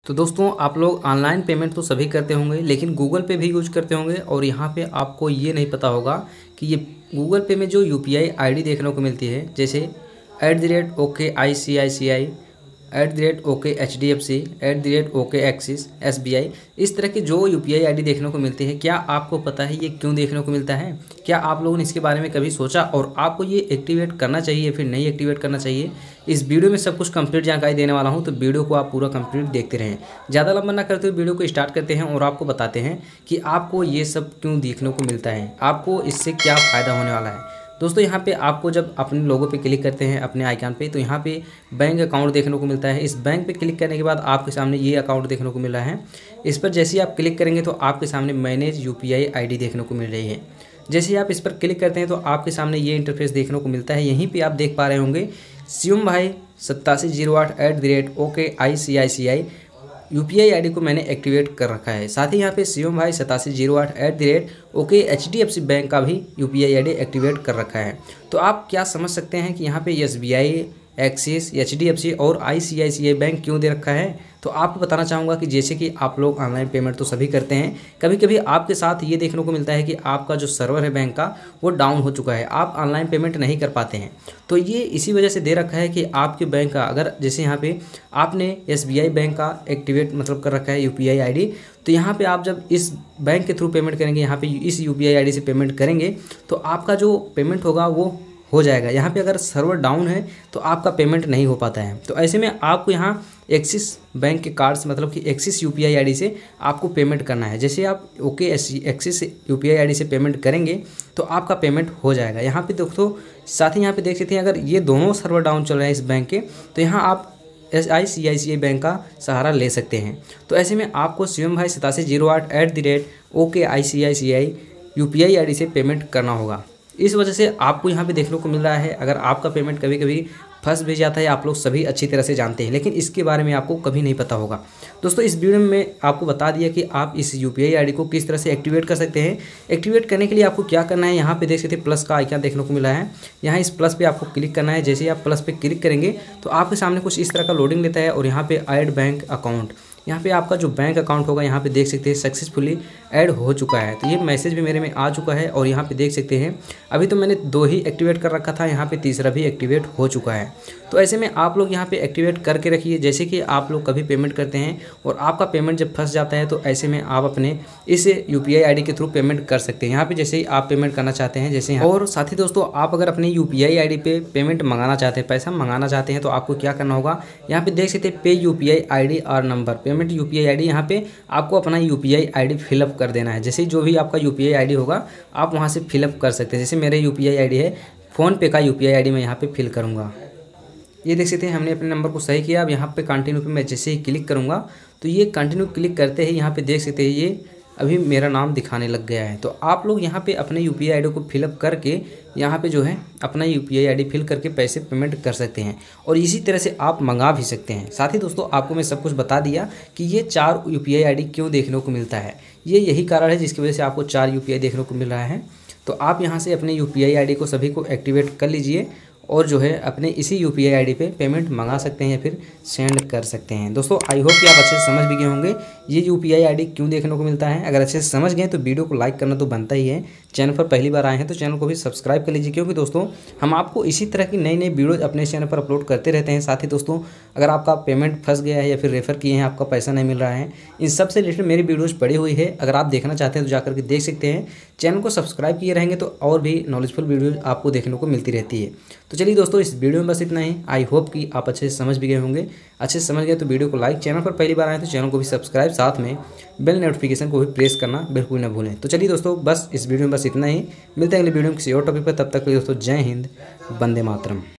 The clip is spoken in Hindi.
तो दोस्तों आप लोग ऑनलाइन पेमेंट तो सभी करते होंगे, लेकिन गूगल पे भी यूज करते होंगे। और यहाँ पे आपको ये नहीं पता होगा कि ये गूगल पे में जो यूपीआई आईडी देखने को मिलती है, जैसे @OKICICI, @OKHDFC, @OKAxis, SBI, इस तरह की जो यूपीआई आईडी देखने को मिलती है, क्या आपको पता है ये क्यों देखने को मिलता है? क्या आप लोगों ने इसके बारे में कभी सोचा और आपको ये एक्टिवेट करना चाहिए फिर नहीं एक्टिवेट करना चाहिए? इस वीडियो में सब कुछ कंप्लीट जानकारी देने वाला हूं, तो वीडियो को आप पूरा कंप्लीट देखते रहें। ज़्यादा लंबा ना करते हुए वीडियो को स्टार्ट करते हैं और आपको बताते हैं कि आपको ये सब क्यों देखने को मिलता है, आपको इससे क्या फ़ायदा होने वाला है। दोस्तों यहाँ पे आपको जब अपने लोगों पे क्लिक करते हैं, अपने आइकन पे, तो यहाँ पे बैंक अकाउंट देखने को मिलता है। इस बैंक पे क्लिक करने के बाद आपके सामने ये अकाउंट देखने को मिल रहा है। इस पर जैसे ही आप क्लिक करेंगे तो आपके सामने मैनेज यूपीआई आईडी देखने को मिल रही है। जैसे ही आप इस पर क्लिक करते हैं तो आपके सामने ये इंटरफेस देखने को मिलता है। यहीं पर आप देख पा रहे होंगे शिवम भाई 8708 @OKICICI यूपीआई आईडी को मैंने एक्टिवेट कर रखा है। साथ ही यहाँ पे शिवम भाई 8708 @OKHDFC बैंक का भी यूपीआई आईडी एक्टिवेट कर रखा है। तो आप क्या समझ सकते हैं कि यहाँ पे SBI, एक्सिस, HDFC और ICICI बैंक क्यों दे रखा है? तो आपको बताना चाहूँगा कि जैसे कि आप लोग ऑनलाइन पेमेंट तो सभी करते हैं, कभी कभी आपके साथ ये देखने को मिलता है कि आपका जो सर्वर है बैंक का वो डाउन हो चुका है, आप ऑनलाइन पेमेंट नहीं कर पाते हैं। तो ये इसी वजह से दे रखा है कि आपके बैंक का, अगर जैसे यहाँ पे आपने SBI बैंक का एक्टिवेट मतलब कर रखा है यूपीआई आईडी, तो यहाँ पे आप जब इस बैंक के थ्रू पेमेंट करेंगे, यहाँ पे इस यूपीआई आईडी से पेमेंट करेंगे तो आपका जो पेमेंट होगा वो हो जाएगा। यहाँ पे अगर सर्वर डाउन है तो आपका पेमेंट नहीं हो पाता है। तो ऐसे में आपको यहाँ एक्सिस बैंक के कार्ड्स मतलब कि एक्सिस यूपीआई आईडी से आपको पेमेंट करना है। जैसे आप एक्सिस यूपीआई आईडी से पेमेंट करेंगे तो आपका पेमेंट हो जाएगा। यहाँ पे दोस्तों साथ ही यहाँ पे देख सकते हैं, अगर ये दोनों सर्वर डाउन चल रहे हैं इस बैंक के, तो यहाँ आप ICICI बैंक का सहारा ले सकते हैं। तो ऐसे में आपको शिवम भाई 8708 @OKICICI यूपीआई आईडी से पेमेंट करना होगा। इस वजह से आपको यहाँ पे देखने को मिल रहा है, अगर आपका पेमेंट कभी कभी फंस भी जाता है, आप लोग सभी अच्छी तरह से जानते हैं, लेकिन इसके बारे में आपको कभी नहीं पता होगा। दोस्तों इस वीडियो में आपको बता दिया कि आप इस यूपीआई आईडी को किस तरह से एक्टिवेट कर सकते हैं। एक्टिवेट करने के लिए आपको क्या करना है, यहाँ पे देख सकते हैं प्लस का आइकन देखने को मिला है, यहाँ इस प्लस पे आपको क्लिक करना है। जैसे ही आप प्लस पे क्लिक करेंगे तो आपके सामने कुछ इस तरह का लोडिंग लेता है और यहाँ पे ऐड बैंक अकाउंट, यहाँ पे आपका जो बैंक अकाउंट होगा यहाँ पे देख सकते हैं सक्सेसफुली ऐड हो चुका है। तो ये मैसेज भी मेरे में आ चुका है और यहाँ पे देख सकते हैं अभी तो मैंने 2 ही एक्टिवेट कर रखा था, यहाँ पे तीसरा भी एक्टिवेट हो चुका है। तो ऐसे में आप लोग यहाँ पे एक्टिवेट करके रखिए। जैसे कि आप लोग कभी पेमेंट करते हैं और आपका पेमेंट जब फंस जाता है तो ऐसे में आप अपने इस यूपीआई आईडी के थ्रू पेमेंट कर सकते हैं। यहाँ पे जैसे ही आप पेमेंट करना चाहते हैं, जैसे और साथ ही दोस्तों आप अगर अपनी यूपीआई आईडी पे पेमेंट मंगाना चाहते हैं, पैसा मंगाना चाहते हैं, तो आपको क्या करना होगा, यहाँ पे देख सकते हैं पे यूपीआई आईडी और नंबर, पेमेंट यूपीआई आईडी, यहाँ पे आपको अपना यूपीआई आईडी फिलअप कर देना है। जैसे जो भी आपका यूपीआई आईडी होगा आप वहाँ से फिलअप कर सकते हैं। जैसे मेरे यूपीआई आईडी है, फ़ोनपे का यूपीआई आईडी मैं यहाँ पे फिल करूँगा। ये देख सकते हैं हमने अपने नंबर को सही किया। अब यहाँ पे कंटिन्यू पे मैं जैसे ही क्लिक करूँगा तो ये कंटिन्यू क्लिक करते ही यहाँ पे देख सकते हैं ये अभी मेरा नाम दिखाने लग गया है। तो आप लोग यहाँ पे अपने यूपीआई आईडी को फिलअप करके यहाँ पे जो है अपना यूपीआई आईडी फिल करके पैसे पेमेंट कर सकते हैं और इसी तरह से आप मंगा भी सकते हैं। साथ ही दोस्तों आपको मैं सब कुछ बता दिया कि ये 4 यूपीआई आईडी क्यों देखने को मिलता है। ये यही कारण है जिसकी वजह से आपको 4 यूपीआई देखने को मिल रहा है। तो आप यहाँ से अपने यूपीआई आईडी को सभी को एक्टिवेट कर लीजिए और जो है अपने इसी यूपीआई आईडी पे पेमेंट मंगा सकते हैं या फिर सेंड कर सकते हैं। दोस्तों आई होप कि आप अच्छे से समझ भी गए होंगे ये यूपीआई आईडी क्यों देखने को मिलता है। अगर अच्छे से समझ गए तो वीडियो को लाइक करना तो बनता ही है। चैनल पर पहली बार आए हैं तो चैनल को भी सब्सक्राइब कर लीजिए, क्योंकि दोस्तों हम आपको इसी तरह की नई नई वीडियोज अपने चैनल पर अपलोड करते रहते हैं। साथ ही दोस्तों अगर आपका पेमेंट फंस गया है या फिर रेफ़र किए हैं, आपका पैसा नहीं मिल रहा है, इन सब से रिलेटेड मेरी वीडियोज़ पड़ी हुई है। अगर आप देखना चाहते हैं तो जाकर के देख सकते हैं। चैनल को सब्सक्राइब किए रहेंगे तो और भी नॉलेजफुल वीडियोज़ आपको देखने को मिलती रहती है। तो चलिए दोस्तों इस वीडियो में बस इतना ही। आई होप कि आप अच्छे से समझ भी गए होंगे। अच्छे से समझ गए तो वीडियो को लाइक, चैनल पर पहली बार आए तो चैनल को भी सब्सक्राइब, साथ में बेल नोटिफिकेशन को भी प्रेस करना बिल्कुल ना भूलें। तो चलिए दोस्तों बस इस वीडियो में बस इतना ही। मिलते हैं अगले वीडियो में किसी और टॉपिक पर। तब तक के लिए दोस्तों जय हिंद, वंदे मातरम।